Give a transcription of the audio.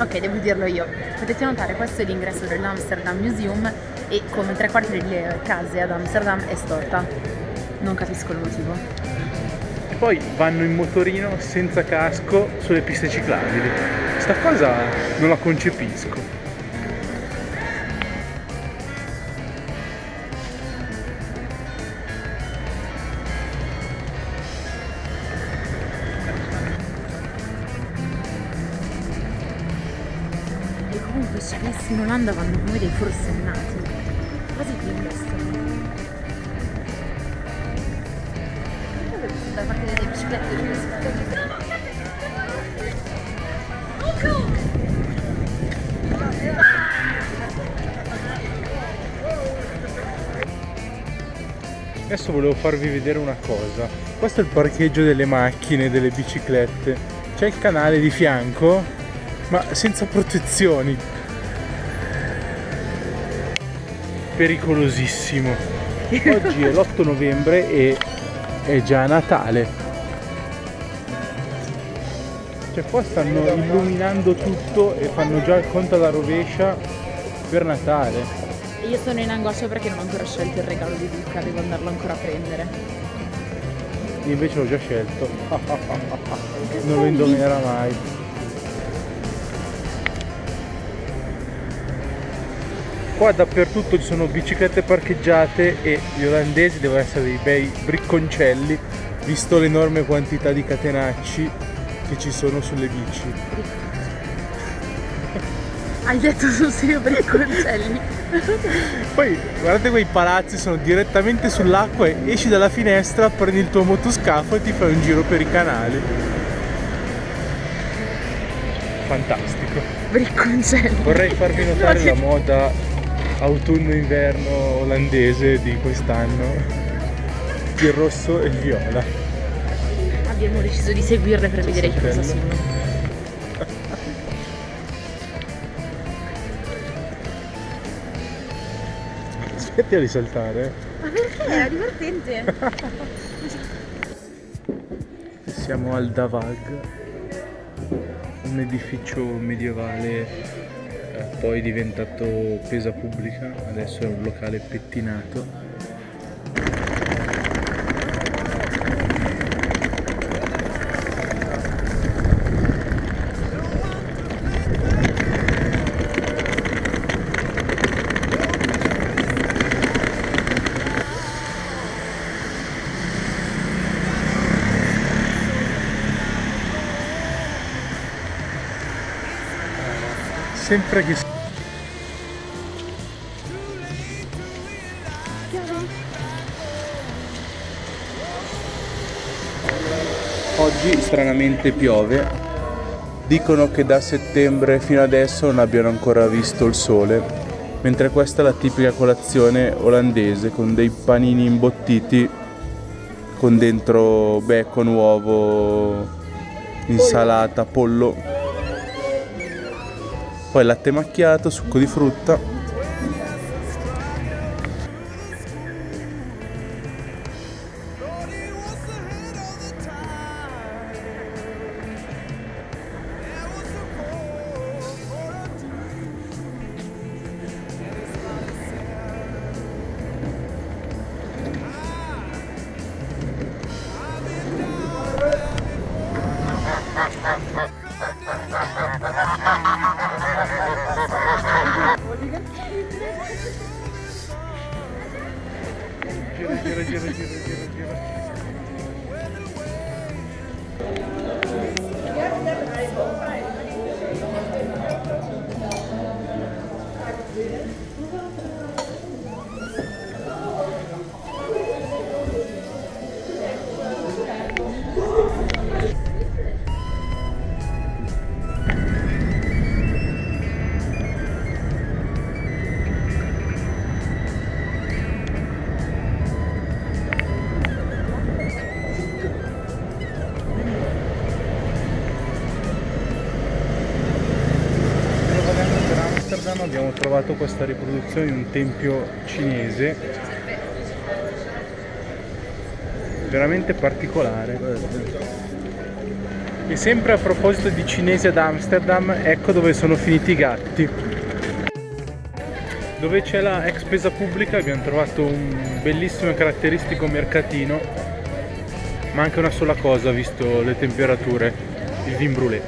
Ok, devo dirlo io. Potete notare, questo è l'ingresso dell'Amsterdam Museum e come 3/4 delle case ad Amsterdam è storta. Non capisco il motivo. E poi vanno in motorino senza casco sulle piste ciclabili. Sta cosa non la concepisco. E comunque se avessi in Olanda vanno come dei forsennati. Quasi più investono. Da parte delle biciclette dove si Adesso volevo farvi vedere una cosa. Questo è il parcheggio delle macchine, delle biciclette. C'è il canale di fianco, ma senza protezioni. Pericolosissimo. Oggi è l'8 novembre e è già Natale. Cioè qua stanno illuminando tutto e fanno già il conto alla rovescia per Natale. Io sono in angoscia perché non ho ancora scelto il regalo di Luca, devo andarlo ancora a prendere. Io invece l'ho già scelto. Non lo indovinerà mai. Qua dappertutto ci sono biciclette parcheggiate e gli olandesi devono essere dei bei bricconcelli, visto l'enorme quantità di catenacci che ci sono sulle bici. Hai detto sul serio bricconcelli? Poi guardate, quei palazzi sono direttamente sull'acqua e esci dalla finestra, prendi il tuo motoscafo e ti fai un giro per i canali. Fantastico. Bricconcelli. Vorrei farvi notare la moda autunno-inverno olandese di quest'anno, il rosso e il viola. Abbiamo deciso di seguirle per vedere che cosa sono. Aspetti a risaltare. Ma perché? Era divertente. Siamo al Davag, un edificio medievale poi diventato pesa pubblica, adesso è un locale pettinato. Sempre che oggi stranamente piove, dicono che da settembre fino adesso non abbiano ancora visto il sole, mentre questa è la tipica colazione olandese con dei panini imbottiti con dentro bacon, uovo, insalata, pollo. Poi latte macchiato, succo di frutta. Gira. Abbiamo trovato questa riproduzione di un tempio cinese veramente particolare. E sempre a proposito di cinesi ad Amsterdam, ecco dove sono finiti i gatti. Dove c'è la ex spesa pubblica abbiamo trovato un bellissimo e caratteristico mercatino. Manca una sola cosa visto le temperature, il vin brûlé.